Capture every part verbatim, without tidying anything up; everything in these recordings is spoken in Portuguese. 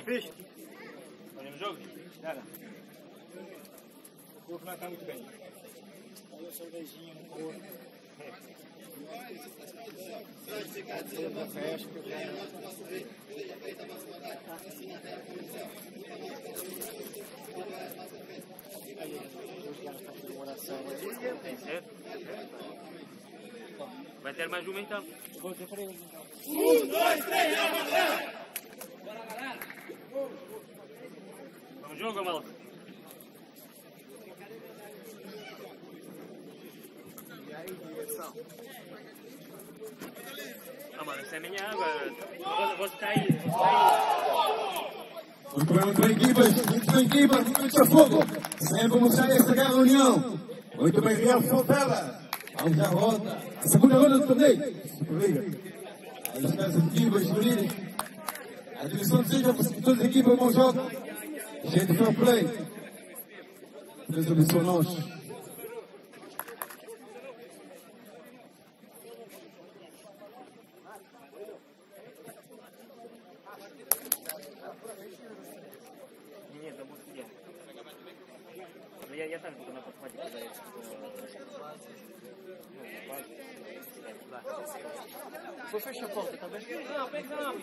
fixe? Olha no jogo? Já, já. O corpo não está muito bem. Olha a cervejinha no corpo. Toda a festa. Aí, os caras estão fazendo oração. Tem certo? Vai ter mais uma então. Vou ter para eles então. Um, dois, três, vamos! Bora, galera! Vamos jogo, malta? E aí, direção? Ah, mano, essa é minha água. Vou ficar aí. Muito bem, muito bem, equipas. Muito bem, equipas. Muito bem, fogo. Sempre mostrar esta grande união. Muito bem, Real Fontela. Vamos à roda. A segunda roda do torneio. Superliga. As casas de equipas unidas. A direção deseja que todas as equipas bom jogo. Gente, fair play. Deus abençoe nós. Нет, да будет я. Но я, я так буду на подхвате, когда я... Foi fechar a porta, tá vendo? Não, pega não.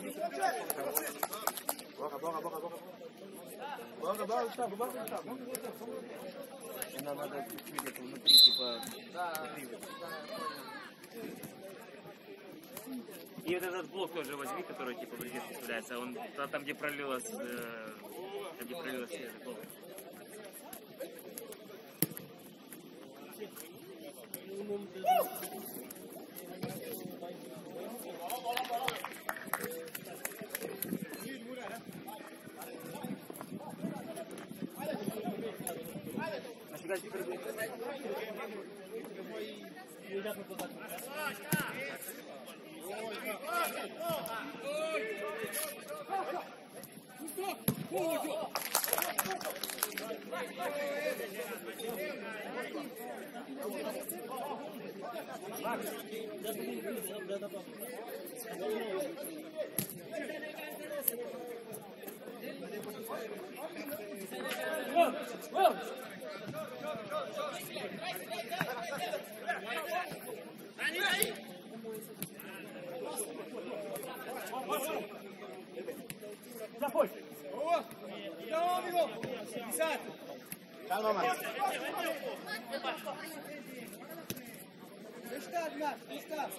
Bora, bora, bora, bora. Bora, bora, Gustavo, bora, Gustavo. Ainda nada de comida внутри, типа... И вот этот блок тоже возьми, который типа в резерв вставляется. Он там, где пролилось, э, там, где пролилось свежий блок. Нафига теперь будет? Já foi. Boa. Então, amigo. Exato. Calma, Marcos. Deixa cá, Marcos. Deixa cá.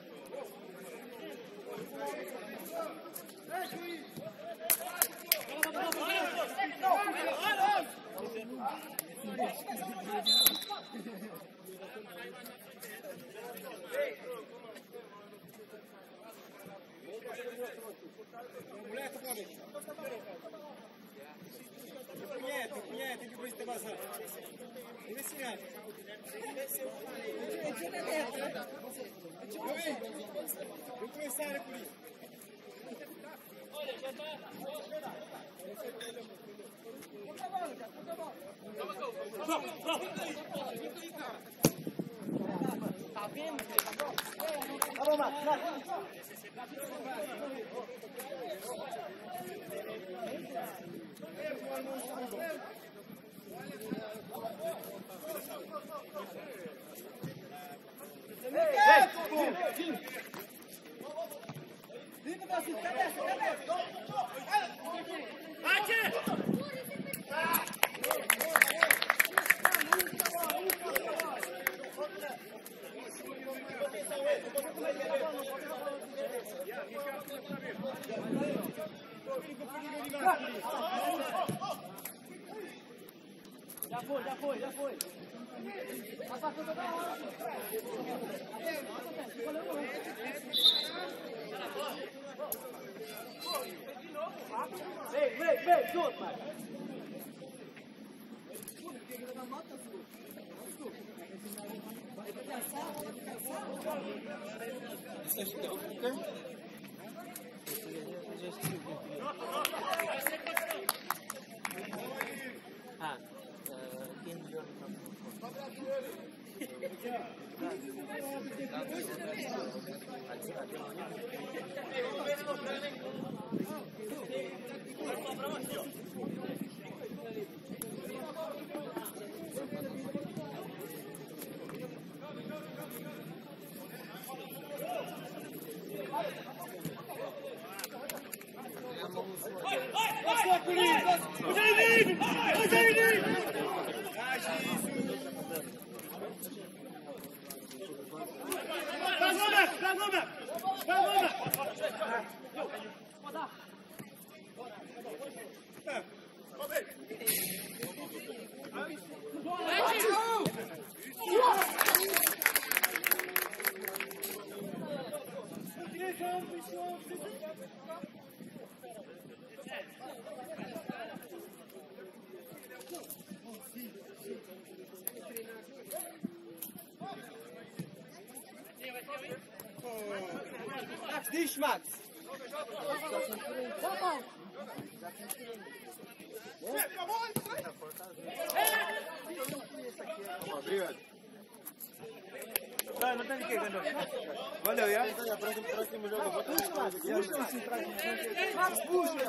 Moleque, pode. Punheta, punheta, que coisa de vazão. Esse ano. É de elemento, né? Eu começaram por isso. Olha, já tá. Puta a bola, cara. Puta a bola. Tá vendo? Tá bom, Marcos. Fica assim, cabeça, cabeça. Bate! Já foi, já foi, já foi. A passada da hora. Vem, vem, vem, junto, pai. Ah, quem melhor não Max, diz, Max. Obrigado. Não, não tem de quê, Gandô. Valeu, já? Próximo jogo. Puxa, Max. Puxa, sim, traz. Max, puxa.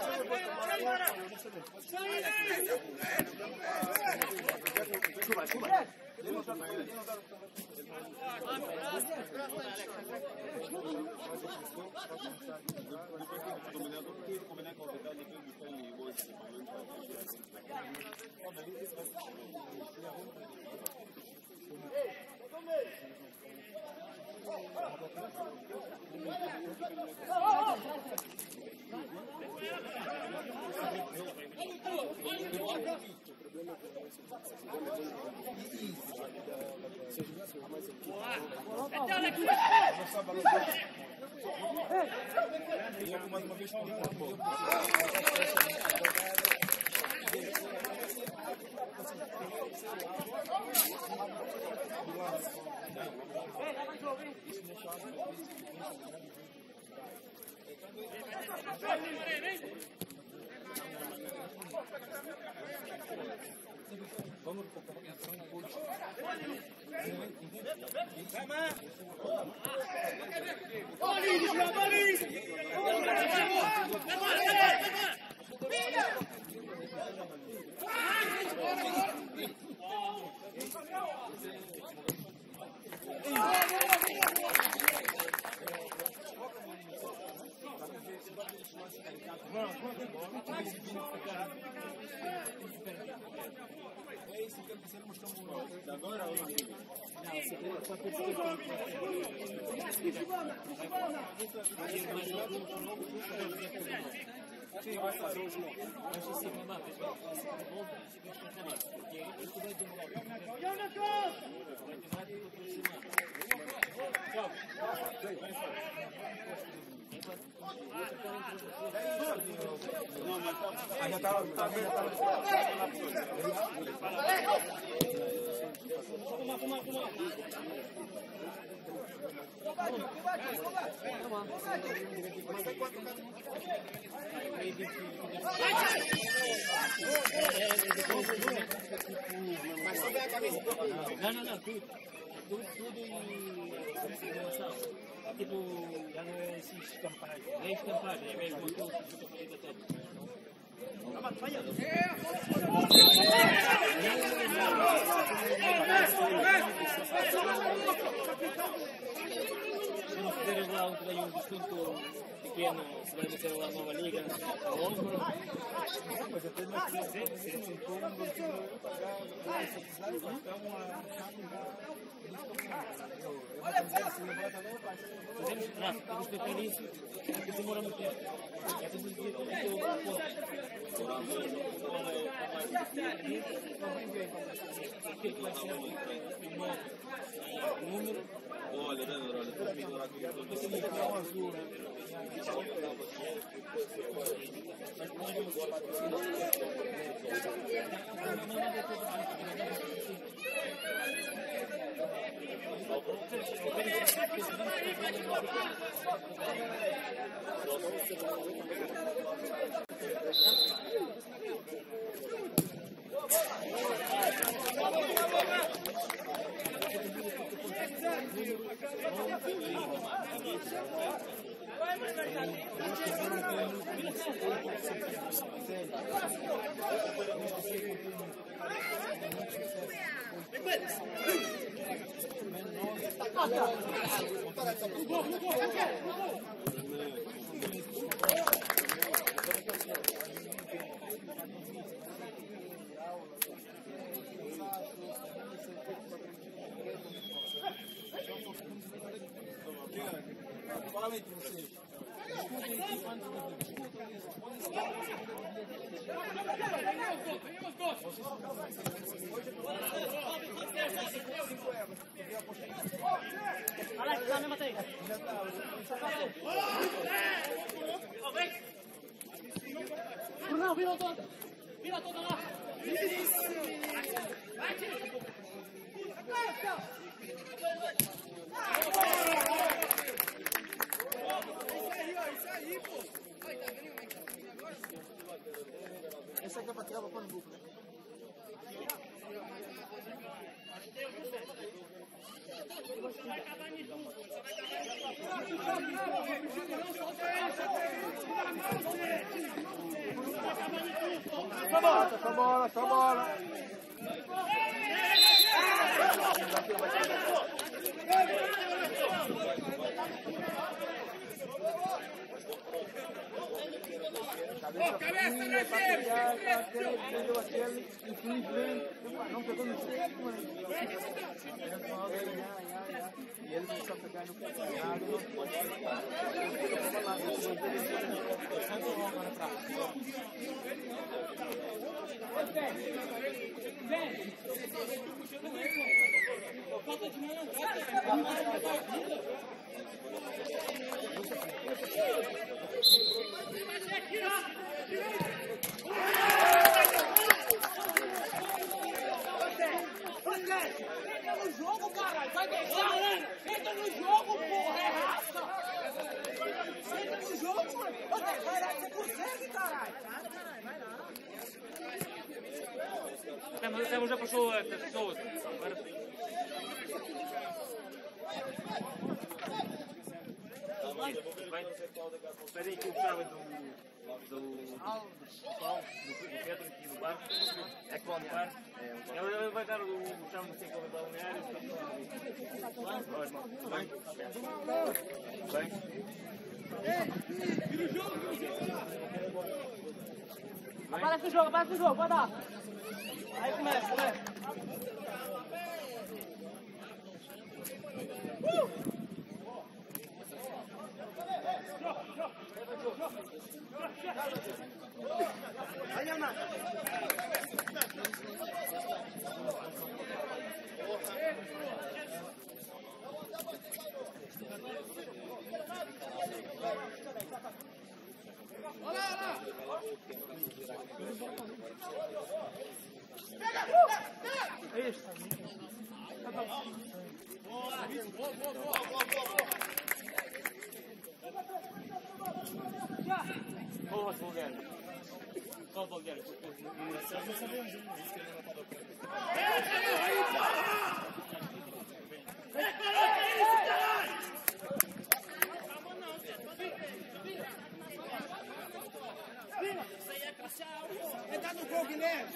Chuba, chuba. Agora ou não? Sim, vai fazer hoje. Mas assim, não dá. Já estava, já estava. Fuma, fuma, fuma. Não, não, não, tudo. Tudo, tudo e... Tipo, já não é esse escampagem. Não é escampagem, é mesmo aquilo que tu fica todo. Se não fizerem lá um treino, um desconto pequeno, se vai meter lá a nova liga, a ombro. Mas até nós fizemos, se não for, não vou pagar. Fazemos tráfego, temos que ter isso, porque demora muito tempo. É tudo os dias, tudo o ponto. O que é que vai ser o número? Olha, olha, olha, estou a misturar aqui. Assim, é um azul. Fala entre vocês. Alex, tá mesmo aí. Não, vira toda. Vira toda lá. Esse aqui é pra tirar o pano duplo, né? Só bola, só bola, só bola. Oh, cabeça na gente! Entendeu aquele, infelizmente, não pegou no centro, mas... E ele começou a pegar no pecado, não pode ficar. Falta de mão, entra no jogo, caralho! Vai deixar! Entra no jogo, porra! É raça! Entra no jogo, mano! Caralho, você consegue, caralho! Temos, temos já puxou estas pessoas. Agora sim. Vai. Espera aí que eu gostava do... do... do Paulo, do Pedro aqui do bar. É que vão no bar. Ele vai dar o chão no ciclo balneário. Bem? Bem? Vira o jogo! Aparece o jogo, aparece o jogo, pode dar! Aí começa, começa! Uh! Aí, Ana! Olha lá! É isso. Boa, boa, boa, boa, boa. Boa, Bulgária. Qual Bulgária? Não sabemos, é tá no gol, Guilherme.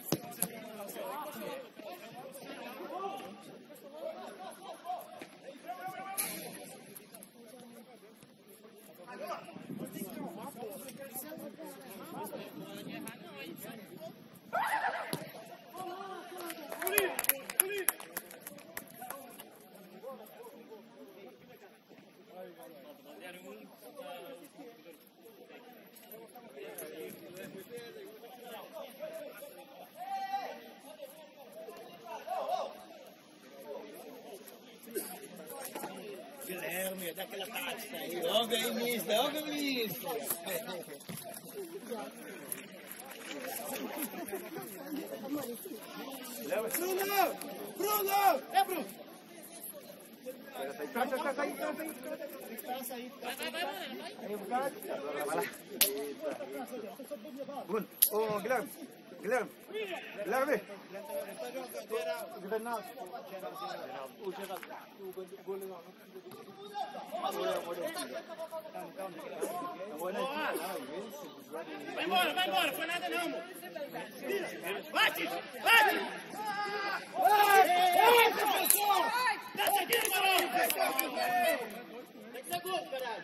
Guilherme, dá aquela taxa aí. Logo aí, mister. Logo, mister. Bruno! Bruno! É, Bruno! Sai, sai, sai, sai, sai, sai. Vai, vai, vai, vai. Aí, o cara. Vai lá. Bruno. Ô, Guilherme. Guilherme. Guilherme. Governado. O Geraldo. O goleiro. Vai embora, vai embora, foi nada não, amor. Bate, bate! Tá seguindo, garoto! Tem que ser gol, caralho!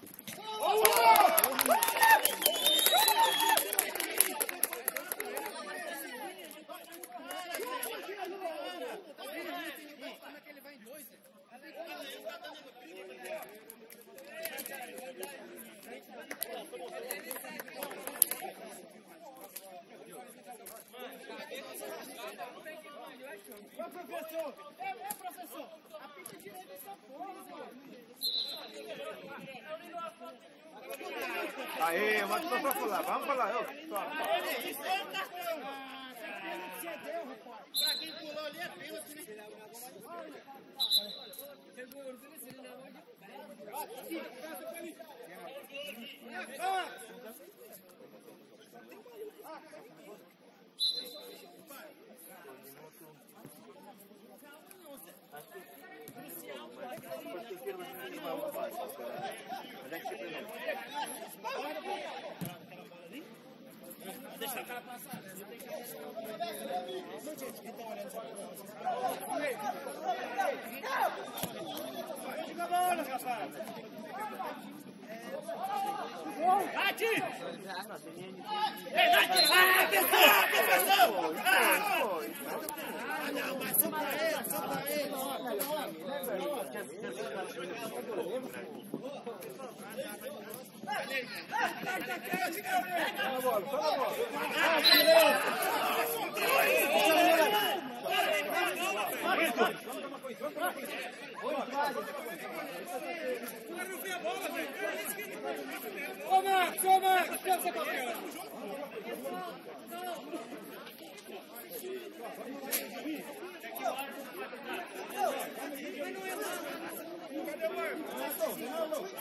Ô, professor! É, é, professor! Apita direito essa porra, Aí, mas só pra falar, vamos falar, eu. Isso é um cartão! Você deu, rapaz! Pra quem pulou ali é pênalti, né? Deixa a cara passar. Joga a bola, rapaz. Bate! Ei, bate! Ah, atenção, atenção! Ah, não, mas só pra ele, só pra ele. Pega a bola, pega a bola. Ô, Marcos, ô, Marcos, quer ser campeão? Cadê o Marcos?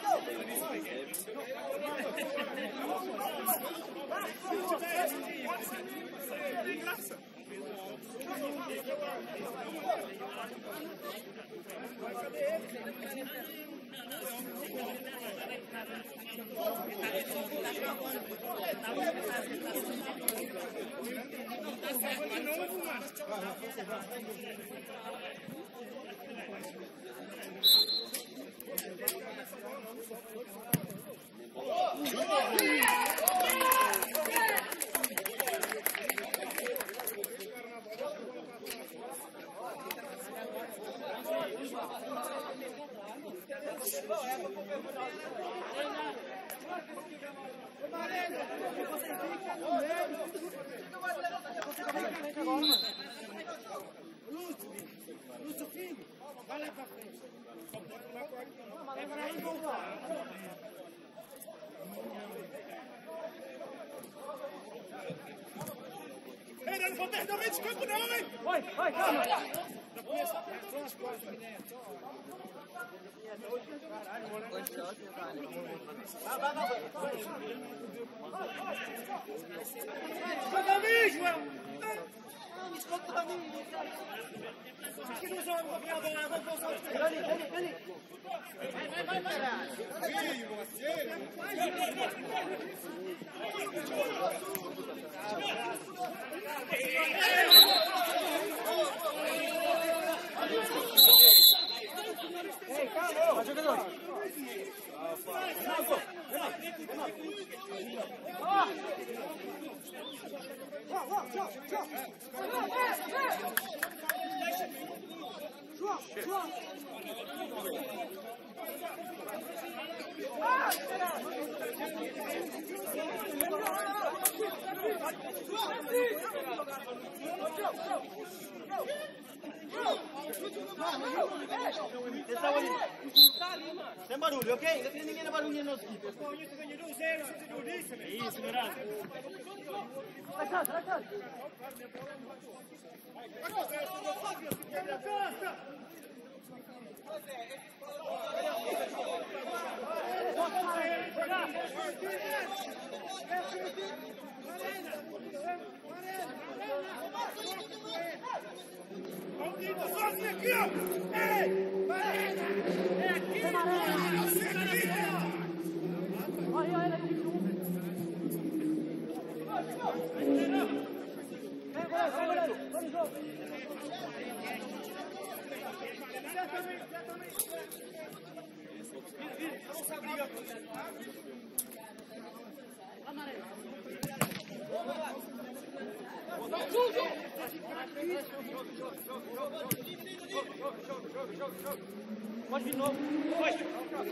Tem graça. Lúcio, filho, vai lá pra frente. É pra ir voltar. Ei, não vou perder o meio de campo não, hein? Vai, vai, calma. Escuta a mim, João! Escuta a mim! Que não joga com a minha bola, vamos passar o tempo! Vai, vai, vai! Vai, vai, vai, vai! Filho, você! Ei, calma! Vai, jogador! Sem barulho, ok? Não tem ninguém na barulhinha no aqui. Isso, ganhou um zero, você não disse, né? Isso, verdade. Vai, vai, vai, vai. Quebra a costa! Sozinho aqui, ó! Ei! Marina! É aqui! Pode de novo. Pode.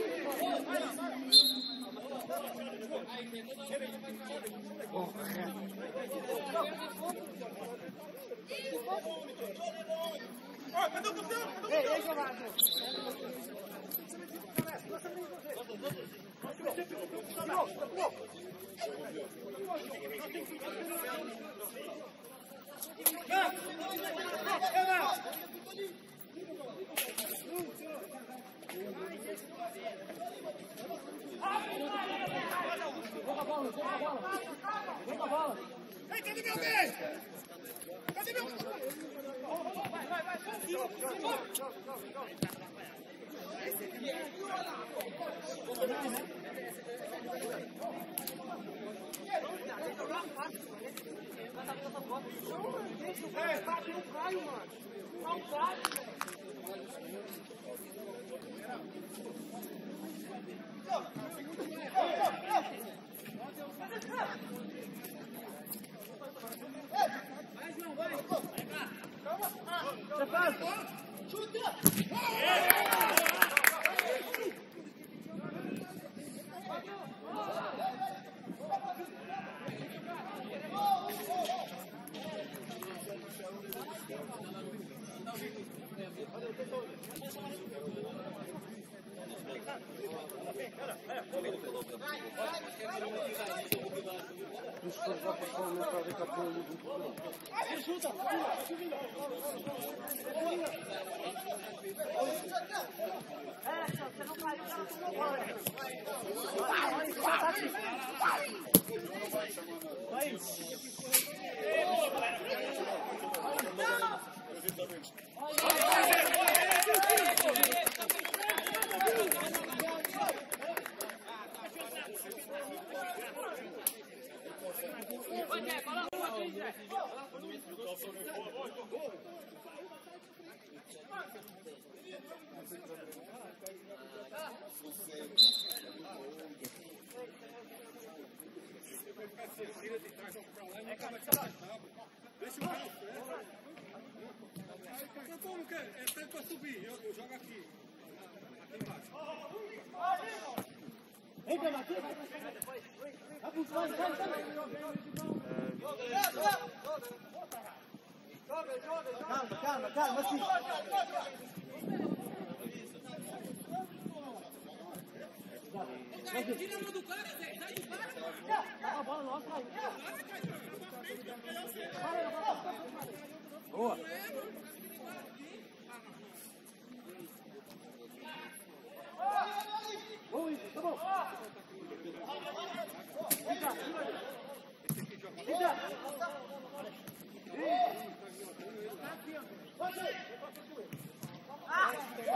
Ó, cadê o campeão? Ei, ei, Giovanni. Ei, cadê meu bem? Cadê meu? Vai, vai, vai. É, tá aqui no Caio, mano. Tá o Caio. Vai, João, vai. Calma. Chuta. Você não caiu, não tomou banho. Vai. Deixa o carro. Eu como que é tempo para subir, eu jogo aqui. Aqui embaixo. Entra, Matheus. Vai pro fora, vai, vai. Calma, calma, calma, assim. Tira a mão do cara, Zé. Sai do cara. A bola nossa aí. Boa. Boa, isso, tá bom. Entra. Entra. Ah!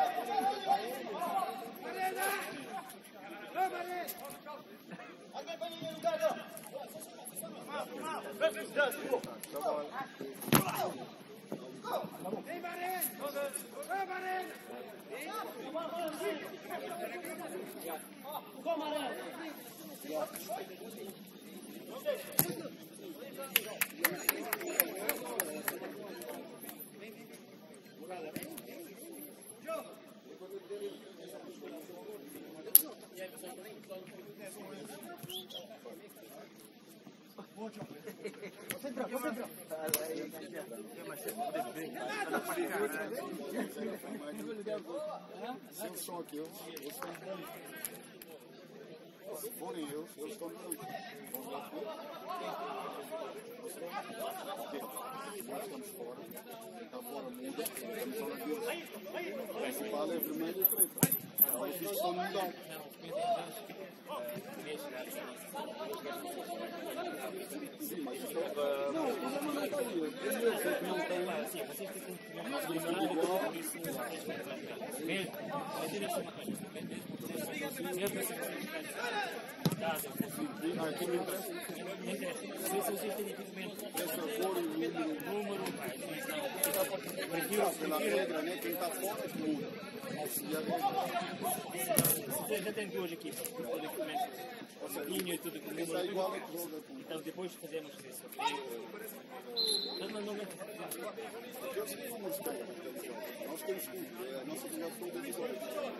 Marena! Ô, Marena! Alguém vai no lugar, não? Ei, Marena! Ô, Marena! Ô, Marena! Concentra, concentra. Se eu sou aqui, eu sou um Se forem eu, eu estou no campo. Nós estamos fora, está fora muda, estamos só na vila. O principal é vermelho e preto. Agora os bichos estão mudando. Sim, mas isso é... Não, o problema não está aí. Eu sei que não tem... Sim, vocês têm que... Nós temos que igual... Mesmo. Ah, aqui não interessa? Não interessa. Se vocês têm equipamento... Essa cor e o número... Pela regra, né? Quem está fora muda. E a regra... você já tem duas equipas, depois começa o saquinho e tudo com o número. Então depois fazemos isso. Então normalmente Eu sei como está. Nós temos que. A nossa melhor toda é igual.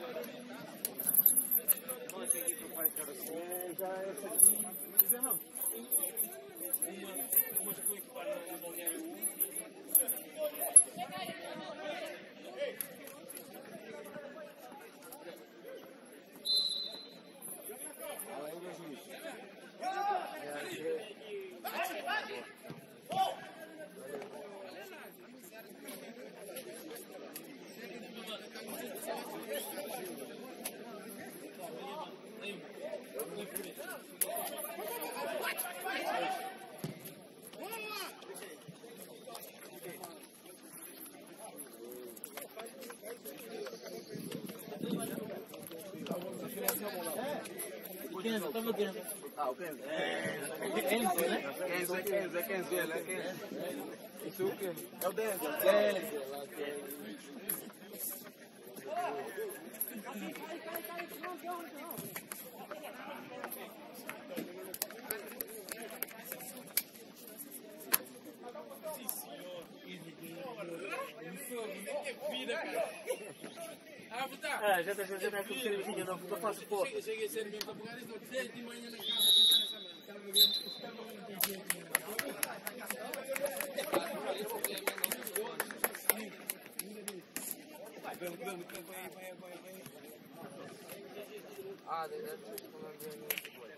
qual é que a equipa vai ficar assim? É, já essa aqui. Não. Uma, uma já foi equipada no balneário um. Além do juiz. Kenzo, estava dentro. Ah, o Kenzo. É, Kenzo, né? Kenzo, é Kenzo, é Kenzo, é Kenzo. Isso é o Kenzo. É o Denzel. Denzel. Ah, já está já está com cervejinha, não, não faço pouco. Cheguei a ser mesmo para pegar isso, desde de manhã na casa a pensar nessa merda. Estava mesmo. Vai, vamos, vamos, vai, vai, vai, vai. Ah, deve ser falando de